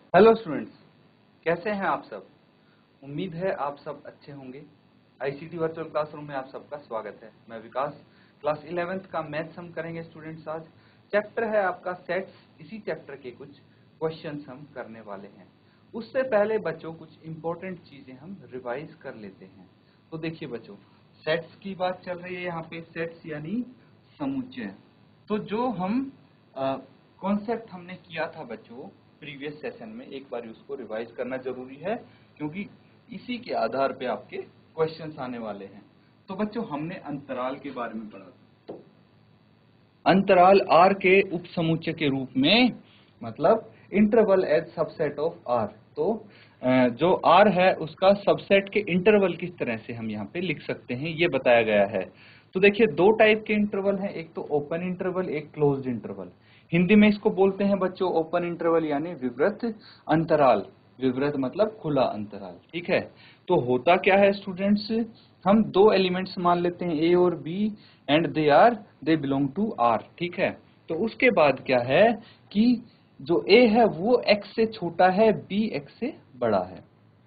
Hello students, कैसे हैं आप सब। उम्मीद है आप सब अच्छे होंगे। आईसीटी वर्चुअल क्लासरूम में आप सबका स्वागत है। मैं विकास, क्लास 11th का मैथ्स हम करेंगे स्टूडेंट्स। आज चैप्टर है आपका सेट्स। इसी चैप्टर के कुछ क्वेश्चंस हम करने वाले हैं। उससे पहले बच्चों कुछ इंपॉर्टेंट चीजें हम रिवाइज कर लेते हैं। तो देखिए बच्चों, सेट्स की बात चल रही है यहाँ पे। सेट्स यानी समुच्चय। तो जो हम कॉन्सेप्ट हमने किया था बच्चों प्रीवियस सेशन में, एक बार उसको रिवाइज करना जरूरी है, क्योंकि इसी के आधार पे आपके क्वेश्चंस आने वाले हैं। तो बच्चों, हमने अंतराल के बारे में पढ़ा था। अंतराल आर के उपसमुच्चय के रूप में, मतलब interval as subset of R. तो जो आर है उसका सबसेट के इंटरवल किस तरह से हम यहाँ पे लिख सकते हैं, ये बताया गया है। तो देखिए, दो टाइप के इंटरवल हैं, एक तो ओपन इंटरवल, एक क्लोज्ड इंटरवल। हिंदी में इसको बोलते हैं बच्चों ओपन इंटरवल यानी विवृत अंतराल। विवृत मतलब खुला अंतराल, ठीक है। तो होता क्या है स्टूडेंट्स, हम दो एलिमेंट्स मान लेते हैं ए और b, and they belong to R, ठीक है। तो उसके बाद क्या है कि जो ए है वो x से छोटा है, b x से बड़ा है।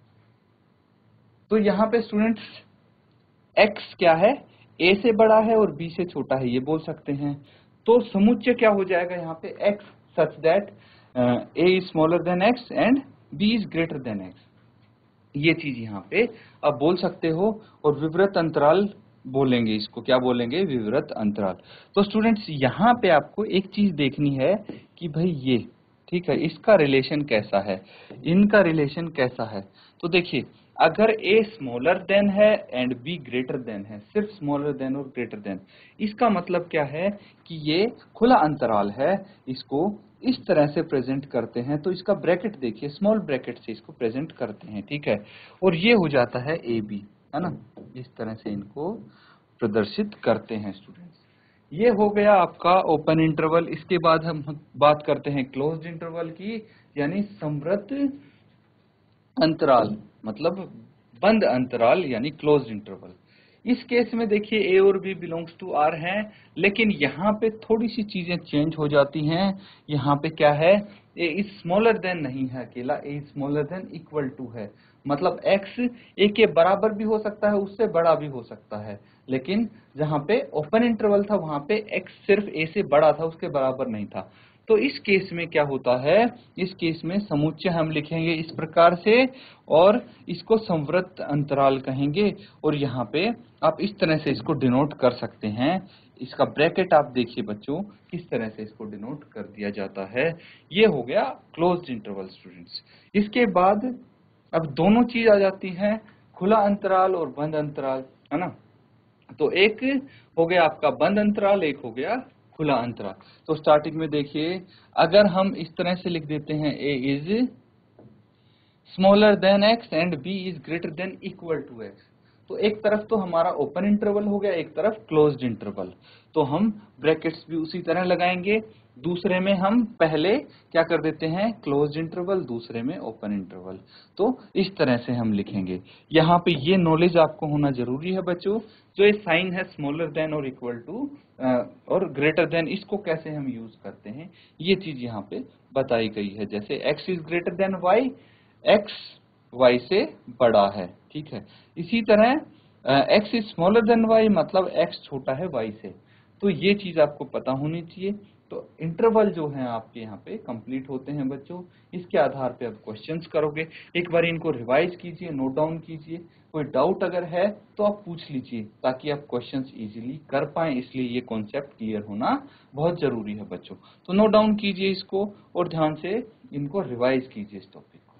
तो यहाँ पे स्टूडेंट्स x क्या है, a से बड़ा है और b से छोटा है, ये बोल सकते हैं। तो समुच्चय क्या हो जाएगा यहाँ पे, x such that a is smaller than x and b is greater than x, ये चीज यहाँ पे आप बोल सकते हो। और विवृत अंतराल बोलेंगे इसको, क्या बोलेंगे, विवृत अंतराल। तो स्टूडेंट्स यहाँ पे आपको एक चीज देखनी है कि भाई ये, ठीक है, इसका रिलेशन कैसा है, इनका रिलेशन कैसा है। तो देखिए, अगर a स्मॉलर देन है एंड b ग्रेटर देन है, सिर्फ स्मॉलर देन और ग्रेटर देन, इसका मतलब क्या है कि ये खुला अंतराल है। इसको इस तरह से प्रेजेंट करते हैं। तो इसका ब्रैकेट देखिए, स्मॉल ब्रैकेट से इसको प्रेजेंट करते हैं, ठीक है। और ये हो जाता है ए बी, है ना। इस तरह से इनको प्रदर्शित करते हैं स्टूडेंट्स। ये हो गया आपका ओपन इंटरवल। इसके बाद हम बात करते हैं क्लोज्ड इंटरवल की, यानी संवृत अंतराल, मतलब बंद अंतराल यानी क्लोज्ड इंटरवल। इस केस में देखिए ए और बी बिलोंग्स टू आर हैं, लेकिन यहाँ पे थोड़ी सी चीजें चेंज हो जाती हैं। यहाँ पे क्या है, ए इज स्मॉलर देन नहीं है अकेला, a is smaller than equal to है। मतलब x ए के बराबर भी हो सकता है, उससे बड़ा भी हो सकता है। लेकिन जहाँ पे ओपन इंटरवल था वहां पे x सिर्फ a से बड़ा था, उसके बराबर नहीं था। तो इस केस में क्या होता है, इस केस में समुच्चय हम लिखेंगे इस प्रकार से, और इसको संवृत अंतराल कहेंगे। और यहाँ पे आप इस तरह से इसको डिनोट कर सकते हैं। इसका ब्रैकेट आप देखिए बच्चों, किस तरह से इसको डिनोट कर दिया जाता है। ये हो गया क्लोज्ड इंटरवल स्टूडेंट्स। इसके बाद अब दोनों चीज आ जाती हैं, खुला अंतराल और बंद अंतराल, है ना। तो एक हो गया आपका बंद अंतराल, एक हो गया खुला अंतराल। तो स्टार्टिंग में देखिए, अगर हम इस तरह से लिख देते हैं a is smaller than x and b is greater than equal to x, तो एक तरफ तो हमारा ओपन इंटरवल हो गया, एक तरफ क्लोज्ड इंटरवल। तो हम ब्रैकेट्स भी उसी तरह लगाएंगे। दूसरे में हम पहले क्या कर देते हैं, क्लोज्ड इंटरवल, दूसरे में ओपन इंटरवल। तो इस तरह से हम लिखेंगे। यहाँ पे ये नॉलेज आपको होना जरूरी है बच्चों, जो ये साइन है स्मॉलर देन और इक्वल टू और ग्रेटर देन, इसको कैसे हम यूज करते हैं, ये चीज यहाँ पे बताई गई है। जैसे x is greater than y, x y से बड़ा है, ठीक है। इसी तरह x is smaller than y, मतलब x छोटा है y से। तो ये चीज आपको पता होनी चाहिए। तो इंटरवल जो है आपके यहाँ पे कंप्लीट होते हैं बच्चों। इसके आधार पे आप क्वेश्चंस करोगे। एक बार इनको रिवाइज कीजिए, नोट डाउन कीजिए। कोई डाउट अगर है तो आप पूछ लीजिए, ताकि आप क्वेश्चंस इजीली कर पाएं। इसलिए ये कॉन्सेप्ट क्लियर होना बहुत जरूरी है बच्चों। तो नोट डाउन कीजिए इसको और ध्यान से इनको रिवाइज कीजिए इस टॉपिक को।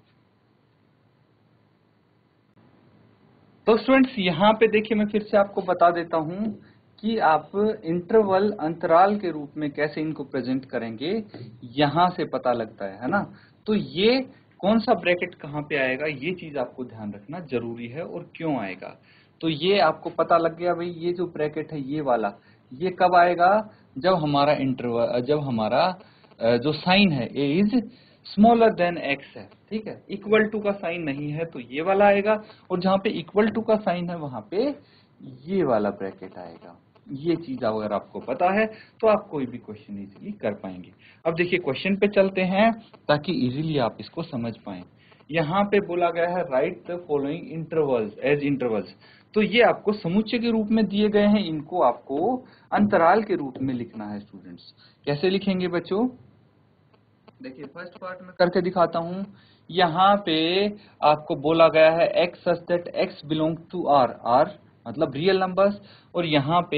तो स्टूडेंट्स, यहाँ पे देखिए, मैं फिर से आपको बता देता हूँ कि आप इंटरवल अंतराल के रूप में कैसे इनको प्रेजेंट करेंगे, यहाँ से पता लगता है ना। तो ये कौन सा ब्रैकेट कहाँ पे आएगा, ये चीज आपको ध्यान रखना जरूरी है, और क्यों आएगा। तो ये आपको पता लग गया भाई, ये जो ब्रैकेट है ये वाला, ये कब आएगा, जब हमारा इंटरवल, जब हमारा जो साइन है a is smaller than x है, ठीक है। इक्वल टू का साइन नहीं है तो ये वाला आएगा, और जहां पे इक्वल टू का साइन है वहां पे ये वाला ब्रैकेट आएगा। ये चीज अगर आपको पता है तो आप कोई भी क्वेश्चन इजीली कर पाएंगे। अब देखिए क्वेश्चन पे चलते हैं ताकि इजीली आप इसको समझ पाएं। यहाँ पे बोला गया है write the following intervals as intervals. तो ये आपको समुच्चय के रूप में दिए गए हैं, इनको आपको अंतराल के रूप में लिखना है स्टूडेंट्स। कैसे लिखेंगे बच्चों? देखिए फर्स्ट पार्ट में करके दिखाता हूं। यहाँ पे आपको बोला गया है x such that x belong to r, r मतलब रियल नंबर्स, और यहाँ पे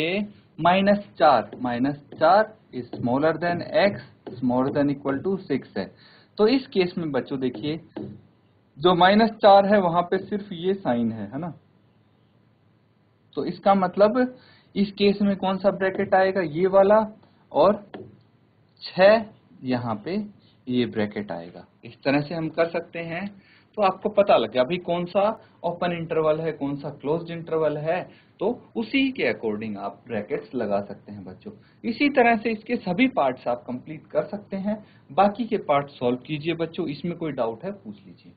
-4 is smaller than x smaller than equal to 6 है। तो इस केस में बच्चों देखिए जो -4 है वहां पे सिर्फ ये साइन है ना, तो इसका मतलब इस केस में कौन सा ब्रैकेट आएगा? ये वाला, और 6 यहाँ पे ये ब्रैकेट आएगा। इस तरह से हम कर सकते हैं। तो आपको पता लग गया अभी कौन सा ओपन इंटरवल है, कौन सा क्लोज्ड इंटरवल है, तो उसी के अकॉर्डिंग आप ब्रैकेट्स लगा सकते हैं बच्चों। इसी तरह से इसके सभी पार्ट्स आप कंप्लीट कर सकते हैं। बाकी के पार्ट सॉल्व कीजिए बच्चों, इसमें कोई डाउट है पूछ लीजिए।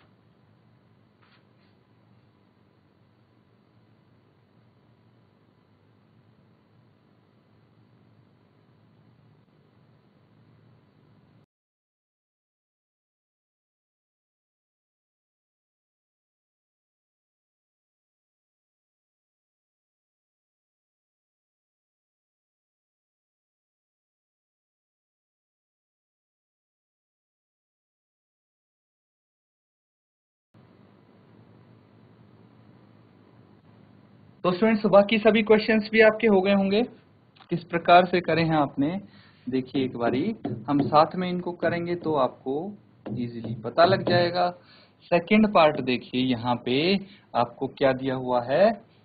तो स्टूडेंट्स बाकी सभी क्वेश्चंस भी आपके हो गए होंगे। किस प्रकार से करे हैं आपने, देखिए एक बारी हम साथ में इनको करेंगे तो आपको इजीली पता लग जाएगा। सेकंड पार्ट देखिए, यहाँ पे आपको क्या दिया हुआ है,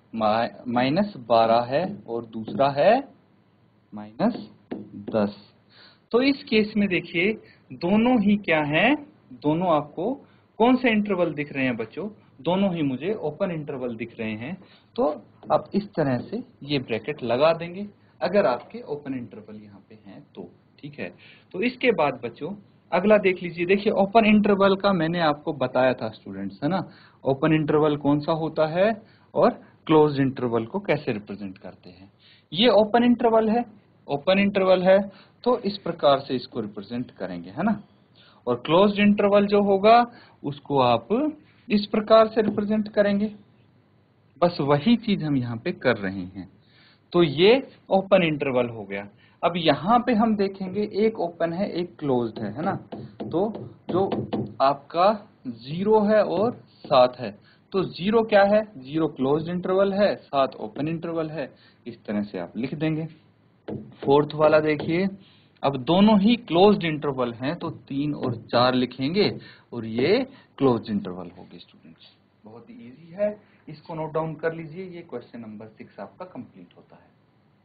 -12 है और दूसरा है -10। तो इस केस में देखिए दोनों ही क्या हैं, दोनों आपको कौन से इंटरवल दिख रहे हैं बच्चों? दोनों ही मुझे ओपन इंटरवल दिख रहे हैं। तो आप इस तरह से ये ब्रैकेट लगा देंगे अगर आपके ओपन इंटरवल यहाँ पे हैं तो, ठीक है। तो इसके बाद बच्चों अगला देख लीजिए। देखिए ओपन इंटरवल का मैंने आपको बताया था स्टूडेंट्स, है ना, ओपन इंटरवल कौन सा होता है और क्लोज्ड इंटरवल को कैसे रिप्रेजेंट करते हैं। ये ओपन इंटरवल है, ओपन इंटरवल है तो इस प्रकार से इसको रिप्रेजेंट करेंगे, है ना। और क्लोज्ड इंटरवल जो होगा उसको आप इस प्रकार से रिप्रेजेंट करेंगे। बस वही चीज हम यहाँ पे कर रहे हैं। तो ये ओपन इंटरवल हो गया। अब यहाँ पे हम देखेंगे एक ओपन है एक क्लोज्ड है ना। तो जो आपका 0 है और 7 है, तो 0 क्या है? 0 क्लोज्ड इंटरवल है, 7 ओपन इंटरवल है। इस तरह से आप लिख देंगे। फोर्थ वाला देखिए, अब दोनों ही क्लोज्ड इंटरवल हैं तो 3 और 4 लिखेंगे और ये क्लोज्ड इंटरवल होगी स्टूडेंट्स। बहुत ही इजी है, इसको नोट डाउन कर लीजिए। ये क्वेश्चन नंबर 6 आपका कंप्लीट होता है।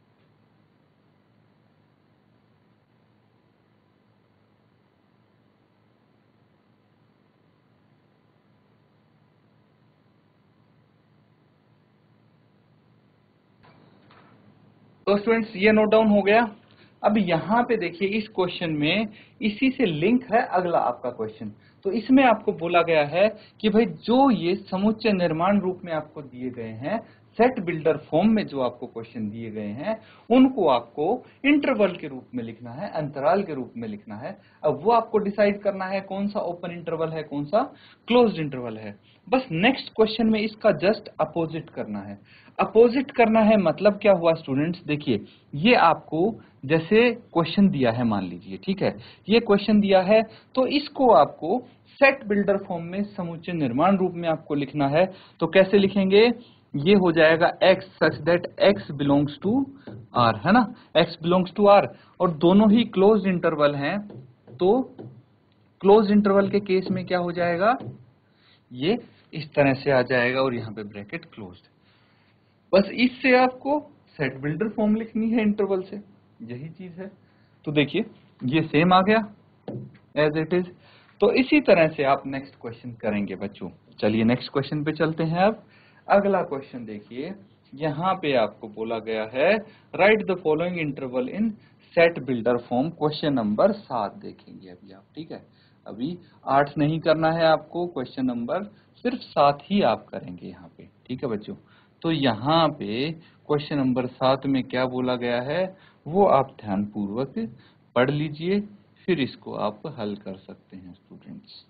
तो स्टूडेंट्स ये नोट डाउन हो गया। अब यहाँ पे देखिए इस क्वेश्चन में इसी से लिंक है अगला आपका क्वेश्चन। तो इसमें आपको बोला गया है कि भाई जो ये समुच्चय निर्माण रूप में आपको दिए गए हैं, सेट बिल्डर फॉर्म में जो आपको क्वेश्चन दिए गए हैं, उनको आपको इंटरवल के रूप में लिखना है, अंतराल के रूप में लिखना है। अब वो आपको डिसाइड करना है कौन सा ओपन इंटरवल है, कौन सा क्लोज्ड इंटरवल है। बस नेक्स्ट क्वेश्चन में इसका जस्ट अपोजिट करना है। अपोजिट करना है मतलब क्या हुआ स्टूडेंट्स? देखिए ये आपको जैसे क्वेश्चन दिया है, मान लीजिए, ठीक है, ये क्वेश्चन दिया है तो इसको आपको सेट बिल्डर फॉर्म में समुच्चय निर्माण रूप में आपको लिखना है। तो कैसे लिखेंगे? ये हो जाएगा x such that x belongs to r, है ना, x बिलोंग्स टू r, और दोनों ही क्लोज्ड इंटरवल हैं। तो क्लोज्ड इंटरवल के केस में क्या हो जाएगा? ये इस तरह से आ जाएगा और यहाँ पे ब्रैकेट क्लोज्ड। बस इससे आपको सेट बिल्डर फॉर्म लिखनी है इंटरवल से, यही चीज है। तो देखिए ये सेम आ गया एज इट इज। तो इसी तरह से आप नेक्स्ट क्वेश्चन करेंगे बच्चों। चलिए नेक्स्ट क्वेश्चन पे चलते हैं। अब अगला क्वेश्चन देखिए, यहाँ पे आपको बोला गया है write the following interval in set builder form. Question number 7 देखेंगे अभी आप, ठीक है। अभी 8 नहीं करना है आपको, क्वेश्चन नंबर सिर्फ 7 ही आप करेंगे यहाँ पे, ठीक है बच्चों। तो यहाँ पे क्वेश्चन नंबर 7 में क्या बोला गया है वो आप ध्यान पूर्वक पढ़ लीजिए, फिर इसको आप हल कर सकते हैं स्टूडेंट्स।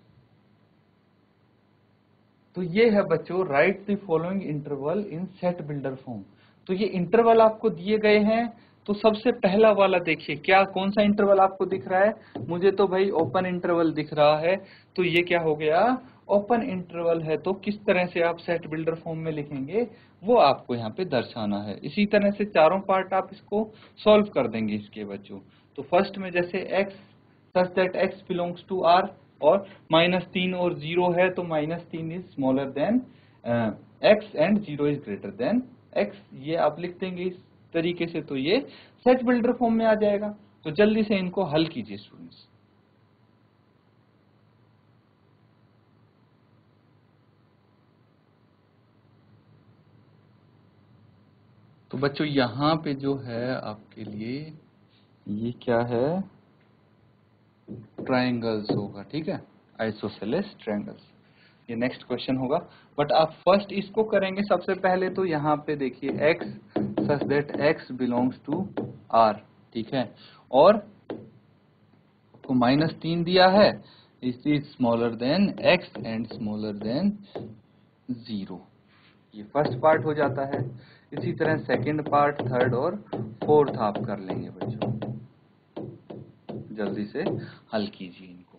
तो ये है बच्चों, write the following interval in set builder form. तो ये इंटरवल आपको दिए गए हैं, तो सबसे पहला वाला देखिए, क्या कौन सा इंटरवल आपको दिख रहा है? मुझे तो भाई ओपन इंटरवल दिख रहा है, तो ये क्या हो गया, ओपन इंटरवल है। तो किस तरह से आप सेट बिल्डर फॉर्म में लिखेंगे वो आपको यहाँ पे दर्शाना है। इसी तरह से चारों पार्ट आप इसको सॉल्व कर देंगे इसके बच्चों। तो फर्स्ट में जैसे x such that x belongs to r, और -3 और 0 है, तो -3 is smaller than x and 0 is greater than x, ये आप लिख देंगे इस तरीके से, तो ये सेट बिल्डर फॉर्म में आ जाएगा। तो जल्दी से इनको हल कीजिए स्टूडेंट्स। तो बच्चों यहाँ पे जो है आपके लिए ये क्या है, ट्रायंगल्स होगा, ठीक है, आइसोसेलेस ट्रायंगल्स, ये नेक्स्ट क्वेश्चन होगा। बट आप फर्स्ट इसको करेंगे सबसे पहले। तो यहाँ पे देखिए x such that x belongs to r, ठीक है, और आपको -3 दिया है, इस is smaller than x and smaller than 0, ये फर्स्ट पार्ट हो जाता है। इसी तरह सेकंड पार्ट, थर्ड और फोर्थ आप कर लेंगे बच्चों। जल्दी से हल कीजिए इनको।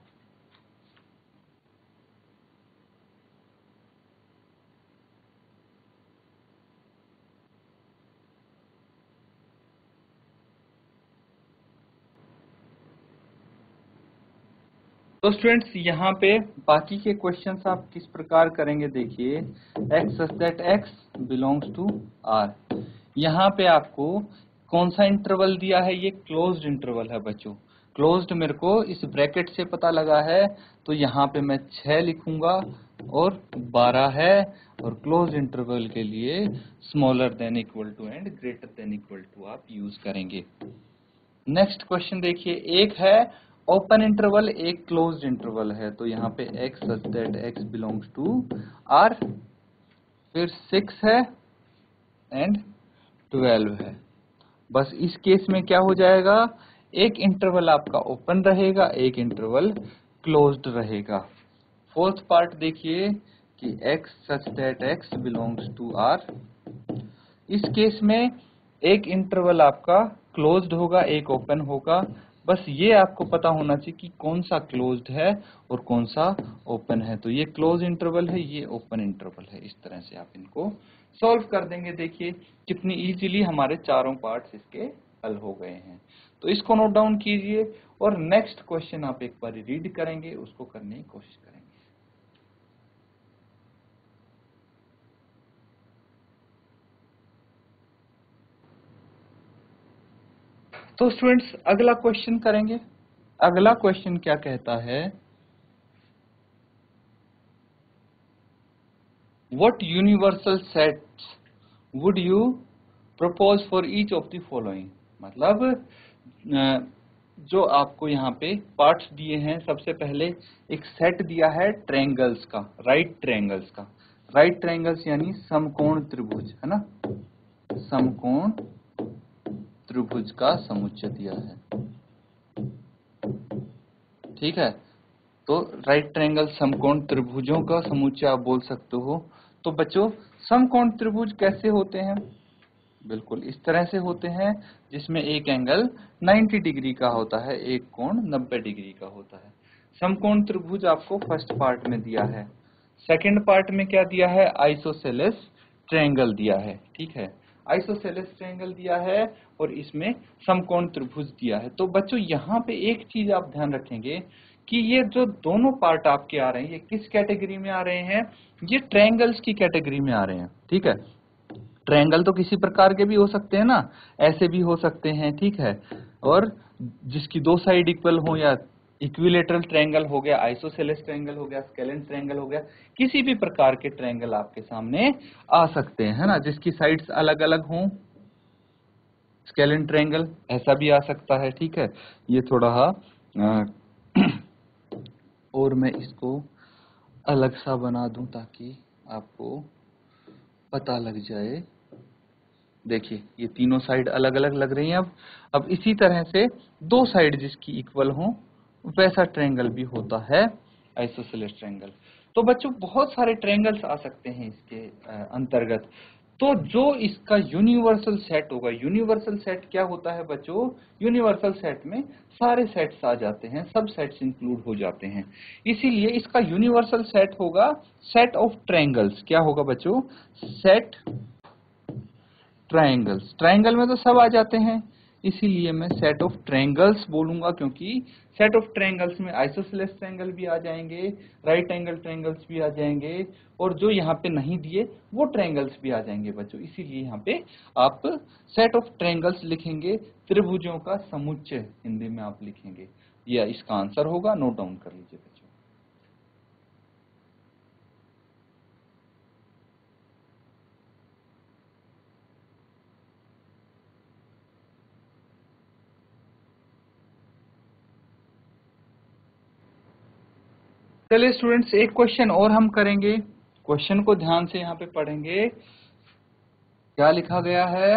तो स्टूडेंट्स यहाँ पे बाकी के क्वेश्चंस आप किस प्रकार करेंगे, देखिए x such that x belongs to r, यहाँ पे आपको कौन सा इंटरवल दिया है, ये क्लोज्ड इंटरवल है बच्चों। क्लोज्ड मेरे को इस ब्रैकेट से पता लगा है, तो यहाँ पे मैं 6 लिखूंगा और 12 है, और क्लोज्ड इंटरवल के लिए smaller than equal to and greater than equal to आप यूज करेंगे। नेक्स्ट क्वेश्चन देखिए, एक है ओपन इंटरवल, एक क्लोज्ड इंटरवल है। तो यहाँ पे x such that x belongs to r, फिर 6 है एंड 12 है। बस इस केस में क्या हो जाएगा, एक इंटरवल आपका ओपन रहेगा, एक इंटरवल क्लोज्ड रहेगा। फोर्थ पार्ट देखिए कि x such that x belongs to r, इस केस में एक इंटरवल आपका क्लोज्ड होगा, एक ओपन होगा। बस ये आपको पता होना चाहिए कि कौन सा क्लोज्ड है और कौन सा ओपन है। तो ये क्लोज इंटरवल है, ये ओपन इंटरवल है। इस तरह से आप इनको सॉल्व कर देंगे। देखिए कितनी इजीली हमारे चारों पार्ट्स इसके हल हो गए हैं। तो इसको नोट डाउन कीजिए, और नेक्स्ट क्वेश्चन आप एक बार रीड करेंगे, उसको करने की कोशिश करेंगे। तो स्टूडेंट्स अगला क्वेश्चन करेंगे। अगला क्वेश्चन क्या कहता है, what universal sets would you propose for each of the following. मतलब जो आपको यहाँ पे पार्ट्स दिए हैं, सबसे पहले एक सेट दिया है ट्रायंगल्स का, राइट ट्रायंगल्स का। राइट ट्रायंगल्स यानी समकोण त्रिभुज, है ना, समकोण त्रिभुज का समुच्चय दिया है, ठीक है। तो राइट ट्रायंगल समकोण त्रिभुजों का समुच्चय आप बोल सकते हो। तो बच्चों समकोण त्रिभुज कैसे होते हैं, बिल्कुल इस तरह से होते हैं, जिसमें एक एंगल 90 डिग्री का होता है, एक कोण 90 डिग्री का होता है। समकोण त्रिभुज आपको फर्स्ट पार्ट में दिया है। सेकंड पार्ट में क्या दिया है, आइसोसेलेस ट्रायंगल दिया है, ठीक है, आइसोसेलेस ट्रायंगल दिया है, और इसमें समकोण त्रिभुज दिया है। तो बच्चों यहाँ पे एक चीज आप ध्यान रखेंगे कि ये जो दोनों पार्ट आपके आ रहे हैं, ये किस कैटेगरी में आ रहे हैं, ये ट्रायंगल्स की कैटेगरी में आ रहे हैं, ठीक है। ट्रायंगल तो किसी प्रकार के भी हो सकते हैं ना, ऐसे भी हो सकते हैं, ठीक है, और जिसकी दो साइड इक्वल हो, या इक्विलेटरल ट्रायंगल हो गया, आइसोसेलेस ट्रायंगल हो गया, स्केलेन ट्रायंगल हो गया, किसी भी प्रकार के ट्रायंगल आपके सामने आ सकते हैं, है ना, जिसकी साइड्स अलग अलग हों, स्केलेन ट्रायंगल ऐसा भी आ सकता है, ठीक है। ये थोड़ा और मैं इसको अलग सा बना दूं ताकि आपको पता लग जाए। देखिए ये तीनों साइड अलग अलग लग रही हैं। अब इसी तरह से दो साइड जिसकी इक्वल हो वैसा ट्रायंगल भी होता है आइसोसेलेस ट्रायंगल। तो बच्चों बहुत सारे ट्रायंगल्स आ सकते हैं इसके अंतर्गत। तो जो इसका यूनिवर्सल सेट होगा, यूनिवर्सल सेट क्या होता है बच्चों? यूनिवर्सल सेट में सारे सेट्स आ जाते हैं, सब सेट्स इंक्लूड हो जाते हैं। इसीलिए इसका यूनिवर्सल सेट होगा सेट ऑफ ट्रायंगल्स। क्या होगा बच्चों? Set triangles. ट्रायंगल में तो सब आ जाते हैं, इसीलिए मैं सेट ऑफ ट्रायंगल्स बोलूंगा, क्योंकि सेट ऑफ ट्रायंगल्स में आइसोसेलेस ट्रायंगल भी आ जाएंगे, राइट एंगल ट्रायंगल्स भी आ जाएंगे, और जो यहाँ पे नहीं दिए वो ट्रायंगल्स भी आ जाएंगे बच्चों। इसीलिए यहाँ पे आप सेट ऑफ ट्रायंगल्स लिखेंगे, त्रिभुजों का समुच्चय हिंदी में आप लिखेंगे। यह इसका आंसर होगा, नोट डाउन कर लीजिए बच्चों। चलिए स्टूडेंट्स, एक क्वेश्चन और हम करेंगे। क्वेश्चन को ध्यान से यहाँ पे पढ़ेंगे। क्या लिखा गया है?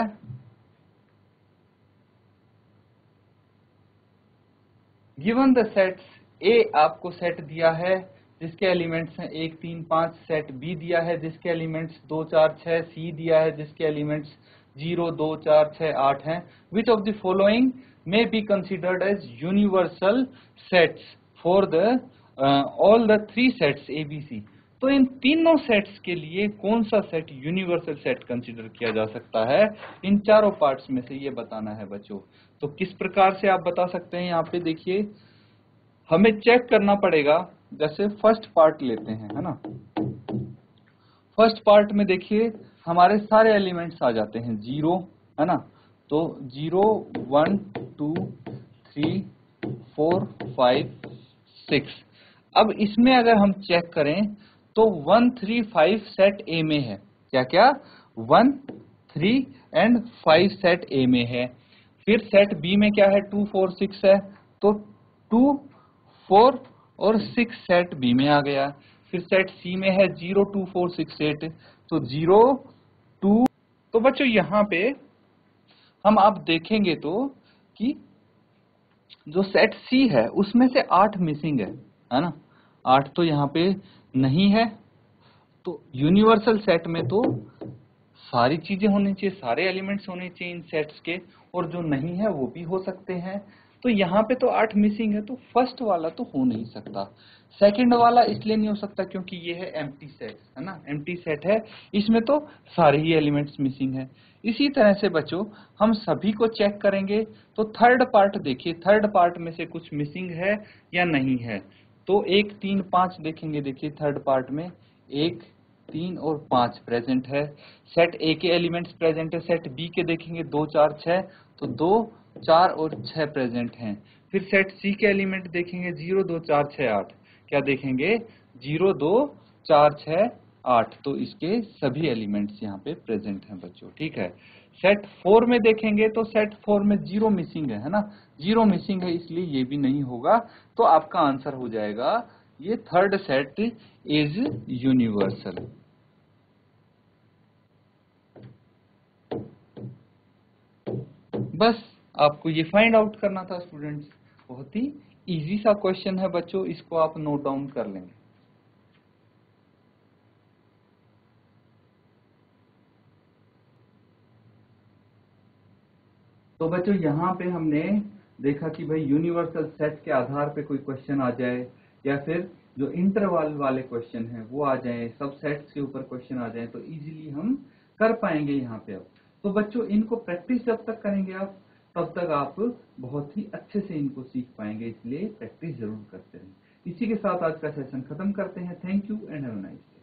गिवन द सेट्स, ए आपको सेट दिया है जिसके एलिमेंट्स हैं 1 3 5, सेट बी दिया है जिसके एलिमेंट्स 2 4 6, सी दिया है जिसके एलिमेंट्स 0 2 4 6 8 हैं। Which of the following may be considered as universal sets for the all the 3 sets A B C. तो इन तीनों सेट्स के लिए कौन सा सेट यूनिवर्सल सेट कंसिडर किया जा सकता है? इन चारों पार्ट्स में से ये बताना है बच्चों। तो किस प्रकार से आप बता सकते हैं? यहाँ पे देखिए, हमें चेक करना पड़ेगा। जैसे फर्स्ट पार्ट लेते हैं, है ना। फर्स्ट पार्ट में देखिए हमारे सारे एलिमेंट्स आ जाते हैं 0, है ना। तो 0 1 2 3 4 5 6। अब इसमें अगर हम चेक करें तो 1 3 5 सेट ए में है। क्या क्या? 1 3 एंड 5 सेट ए में है। फिर सेट बी में क्या है? 2 4 6 है, तो 2 4 और 6 सेट बी में आ गया। फिर सेट सी में है 0 2 4 6 8, तो 0 2। तो बच्चों यहाँ पे हम आप देखेंगे तो कि जो सेट सी है उसमें से 8 मिसिंग है ना। 8 तो यहाँ पे नहीं है। तो यूनिवर्सल सेट में तो सारी चीजें होनी चाहिए, सारे एलिमेंट्स होने चाहिए इन सेट्स के, और जो नहीं है वो भी हो सकते हैं। तो यहाँ पे तो 8 मिसिंग है, तो फर्स्ट वाला तो हो नहीं सकता। सेकंड वाला इसलिए नहीं हो सकता क्योंकि ये है एम्प्टी सेट, है ना, एम्प्टी सेट है, इसमें तो सारे ही एलिमेंट्स मिसिंग है। इसी तरह से बच्चों हम सभी को चेक करेंगे। तो थर्ड पार्ट देखिए, थर्ड पार्ट में से कुछ मिसिंग है या नहीं है। तो 1 3 5 देखेंगे। देखिए थर्ड पार्ट में 1 3 और 5 प्रेजेंट है। सेट ए के एलिमेंट्स प्रेजेंट है। सेट बी के देखेंगे 2 4 6, तो 2 4 और 6 प्रेजेंट हैं। फिर सेट सी के एलिमेंट देखेंगे 0 2 4 6 8। क्या देखेंगे? 0 2 4 6 8, तो इसके सभी एलिमेंट्स यहाँ पे प्रेजेंट हैं बच्चों। ठीक है। सेट 4 में देखेंगे तो सेट 4 में 0 मिसिंग है ना, 0 मिसिंग है, इसलिए ये भी नहीं होगा। तो आपका आंसर हो जाएगा ये थर्ड सेट इज यूनिवर्सल। बस आपको ये फाइंड आउट करना था स्टूडेंट्स। बहुत ही इजी सा क्वेश्चन है बच्चों, इसको आप नोट डाउन कर लेंगे। तो बच्चों यहाँ पे हमने देखा कि भाई यूनिवर्सल सेट के आधार पे कोई क्वेश्चन आ जाए, या फिर जो इंटरवल वाले क्वेश्चन हैं वो आ जाए, सब सेट्स के ऊपर क्वेश्चन आ जाए, तो इजीली हम कर पाएंगे यहाँ पे। अब तो बच्चों इनको प्रैक्टिस जब तक करेंगे आप, तब तक आप बहुत ही अच्छे से इनको सीख पाएंगे, इसलिए प्रैक्टिस जरूर करते रहें। इसी के साथ आज का सेशन खत्म करते हैं। Thank you and have a nice day.